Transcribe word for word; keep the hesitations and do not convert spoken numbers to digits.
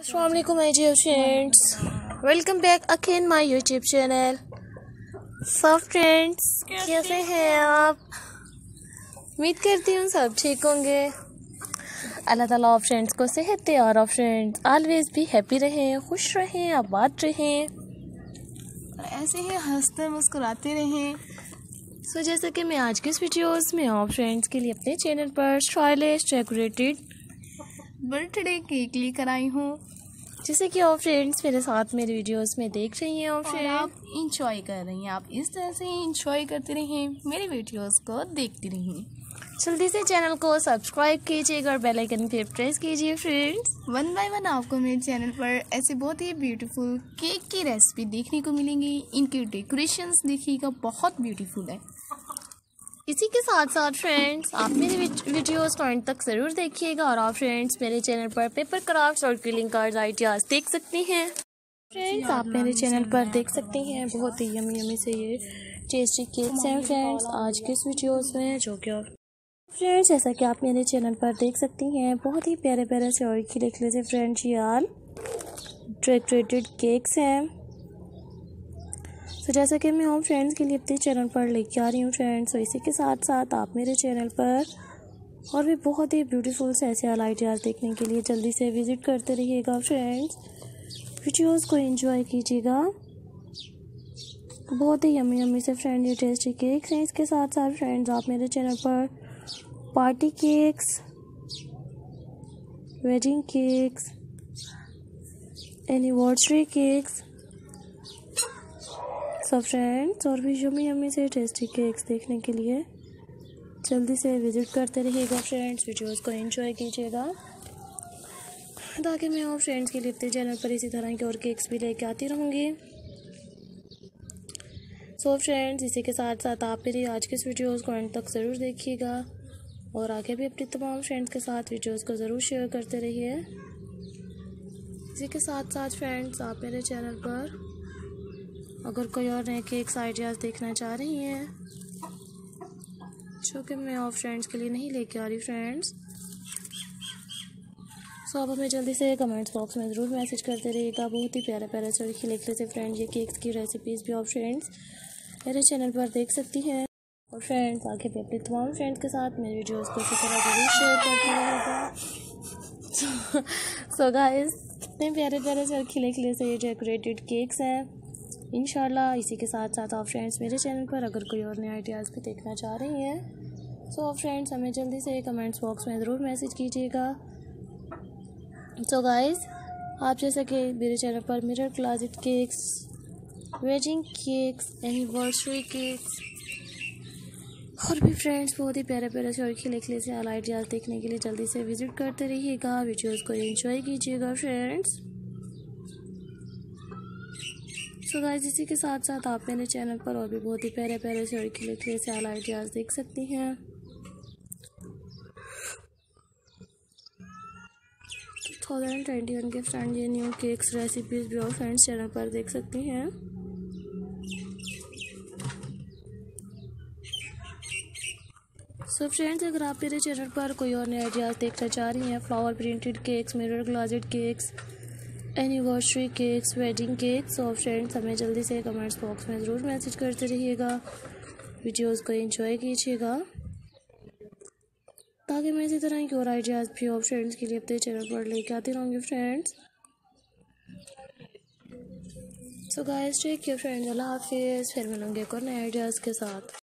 अस्सलाम वालेकुम my dear friends, welcome back again my YouTube channel. सब फ्रेंड्स कैसे हैं आप? उम्मीद करती हूँ सब ठीक होंगे। अल्लाह ताला आप फ्रेंड्स को सेहत दे और आप फ्रेंड्स ऑलवेज भी हैप्पी रहें, खुश रहें, आबाद रहें, ऐसे ही हंसते मुस्कुराते रहें। सो so, जैसे कि मैं आज के इस वीडियोस में आप फ्रेंड्स के लिए अपने चैनल पर स्टाइलिश डेकोरेटेड बर्थडे केक लेकर आई हूँ, जैसे कि आप फ्रेंड्स मेरे साथ मेरे वीडियोस में देख रही हैं और आप इंजॉय कर रही हैं। आप इस तरह से इंजॉय करते रहें, मेरे वीडियोस को देखती रहें। जल्दी से चैनल को सब्सक्राइब कीजिएगा और बेल आइकन पे प्रेस कीजिए फ्रेंड्स। वन बाय वन आपको मेरे चैनल पर ऐसे बहुत ही ब्यूटीफुल केक की रेसिपी देखने को मिलेंगी। इनकी डेकोरेशंस देखिएगा, बहुत ब्यूटीफुल है। इसी के साथ साथ फ्रेंड्स आप मेरे वीडियोस को अंत तक ज़रूर देखिएगा और आप फ्रेंड्स मेरे चैनल पर पेपर क्राफ्ट्स और ग्रीटिंग कार्ड्स आइडियाज़ देख सकती हैं। फ्रेंड्स आप मेरे चैनल पर देख सकती हैं बहुत ही यमी यमी से ये टेस्टी केक्स हैं फ्रेंड्स आज के इस वीडियोस में, जो कि फ्रेंड्स जैसा कि आप मेरे चैनल पर देख सकती हैं बहुत ही प्यारे प्यारे से और खिले खिले से फ्रेंड्स ये आल डेकोरेटेड केक्स हैं। तो जैसा कि मैं होम फ्रेंड्स के लिए अपने चैनल पर लेके आ रही हूँ फ्रेंड्स, तो इसी के साथ साथ आप मेरे चैनल पर और भी बहुत ही ब्यूटीफुल से ऐसे आइडियाज़ देखने के लिए जल्दी से विज़िट करते रहिएगा फ्रेंड्स। वीडियोस को एंजॉय कीजिएगा, बहुत ही यम्मी यम्मी से फ्रेंड ये टेस्टी केक्स हैं। इसके साथ साथ फ्रेंड्स आप मेरे चैनल पर party cakes, wedding cakes, anniversary cakes, सब फ्रेंड्स और भी यम्मी यम्मी से टेस्टी केक्स देखने के लिए जल्दी से विज़िट करते रहिएगा फ्रेंड्स। वीडियोस को एंजॉय कीजिएगा ताकि मैं और फ्रेंड्स के लिए अपने चैनल पर इसी तरह के और केक्स भी लेके आती रहूँगी। सो फ्रेंड्स इसी के साथ साथ आप मेरी आज के इस वीडियोस को अंत तक ज़रूर देखिएगा और आगे भी अपनी तमाम फ्रेंड्स के साथ वीडियोस को ज़रूर शेयर करते रहिए। इसी के साथ साथ फ्रेंड्स आप मेरे चैनल पर अगर कोई और नए केक्स आइडियाज़ देखना चाह रही हैं जो कि मैं और फ्रेंड्स के लिए नहीं लेके आ रही फ्रेंड्स, सो आप हमें जल्दी से कमेंट्स बॉक्स में ज़रूर मैसेज करते रहिएगा। बहुत ही प्यारे प्यारे से खिले खिले से फ्रेंड्स ये केक्स की रेसिपीज़ भी आप फ्रेंड्स मेरे चैनल पर देख सकती हैं और फ्रेंड्स आगे भी अपने तमाम फ्रेंड्स के साथ मेरे वीडियोज़ को इसी तरह ज़रूर शेयर करते रहिएगा। सो गाइस कितने प्यारे प्यारे से खिले खिले से ये डेकोरेटेड केक्स हैं इंशाल्लाह। इसी के साथ साथ आप फ्रेंड्स मेरे चैनल पर अगर कोई और नए आइडियाज़ भी देखना चाह रही हैं सो आप फ्रेंड्स हमें जल्दी से कमेंट्स बॉक्स में ज़रूर मैसेज कीजिएगा। सो गाइस आप जैसे कि मेरे चैनल पर mirror closet cakes, wedding cakes, anniversary cakes और भी फ्रेंड्स बहुत ही प्यारे प्यारे से और खिले खिले से आल आइडियाज़ देखने के लिए जल्दी से विज़िट करते रहिएगा। वीडियोज़ को एंजॉय कीजिएगा फ्रेंड्स। सो गाइस इसी के साथ साथ आप मेरे चैनल पर और भी बहुत ही प्यारे प्यारे से और खिले खिले से आल आइडियाज़ देख सकती हैं। टू थाउजेंड ट्वेंटी वन के फ्रेंड ये न्यू केक्स रेसिपीज़ भी और फ्रेंड्स चैनल पर देख सकती हैं। सो फ्रेंड्स अगर आप मेरे चैनल पर कोई और नए आइडियाज़ देखना चाह रही हैं, flower printed cakes, mirror closet cakes, anniversary cakes, wedding cakes, और फ्रेंड्स हमें जल्दी से कमेंट्स बॉक्स में ज़रूर मैसेज करते रहिएगा। वीडियोस को एंजॉय कीजिएगा ताकि मैं इसी तरह की और आइडियाज़ भी और फ्रेंड्स के लिए अपने चैनल पर लेके आती रहूँगी friends. So guys take care friends, अल्लाह हाफिज़। फिर मिलूँगी एक और नए आइडियाज़ के साथ।